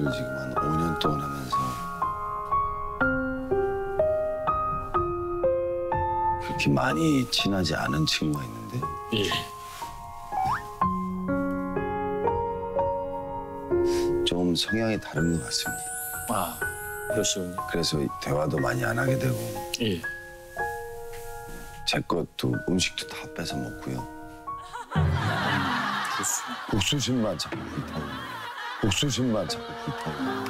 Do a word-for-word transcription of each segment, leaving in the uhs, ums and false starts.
지금 한 오 년 동안 하면서 그렇게 많이 친하지 않은 친구가 있는데 예. 좀 성향이 다른 것 같습니다. 아, 그러시군요. 그래서 대화도 많이 안 하게 되고 예. 제 것도 음식도 다 뺏어 먹고요. 그렇습니다. 옥수수만 자꾸 불타고 옥수수만 자꾸 불타고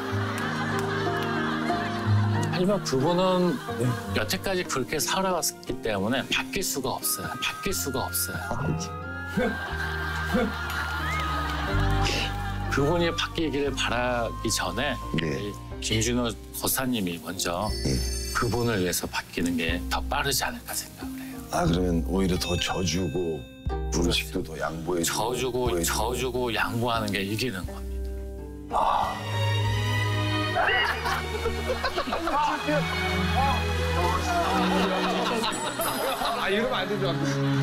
하지만 그분은 네. 여태까지 그렇게 살아왔기 때문에 바뀔 수가 없어요. 바뀔 수가 없어요. 그분이 바뀌기를 바라기 전에 네. 김준호 거사님이 먼저 네. 그분을 위해서 바뀌는 게 더 빠르지 않을까 생각을 해요. 아 그러면 오히려 더 져주고 음식도 더 양보해 져주고 져주고 양보하는 게 이기는 겁니다. 아. 아 이러면 안 되죠.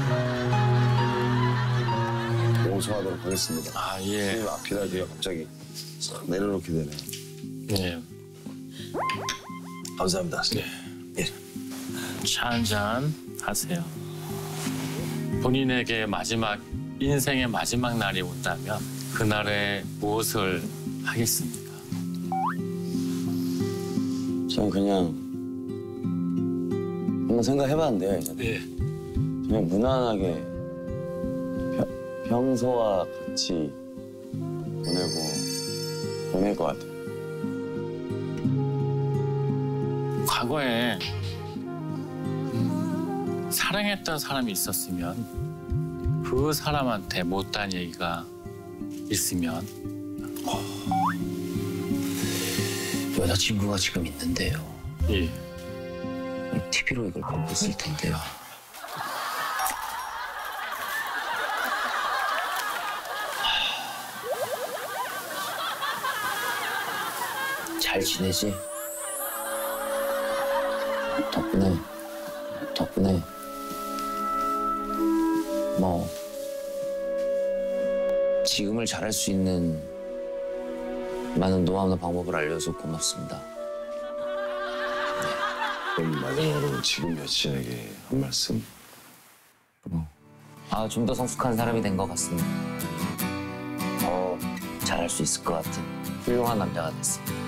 용서하도록 하겠습니다. 아 예. 선생님 앞이라도 갑자기 내려놓게 되네요. 네. 감사합니다. 네. 예. 차 한잔 하세요. 본인에게 마지막 인생의 마지막 날이 온다면 그날에 무엇을 하겠습니까? 저는 그냥 한번 생각해봤는데 네. 그냥 무난하게 평, 평소와 같이 보내고 보낼 것 같아요. 과거에 음, 사랑했던 사람이 있었으면 그 사람한테 못한 얘기가 있으면 여자친구가 지금 있는데요. 예. 티비로 이걸 보고 있을 텐데요. 잘 지내지? 덕분에, 덕분에 뭐 지금을 잘할 수 있는 많은 노하우나 방법을 알려줘서 고맙습니다. 그럼 마지막으로 지금 여친에게 한 말씀. 아, 좀 더 성숙한 사람이 된 것 같습니다. 더 잘할 수 있을 것 같은 훌륭한 남자가 됐습니다.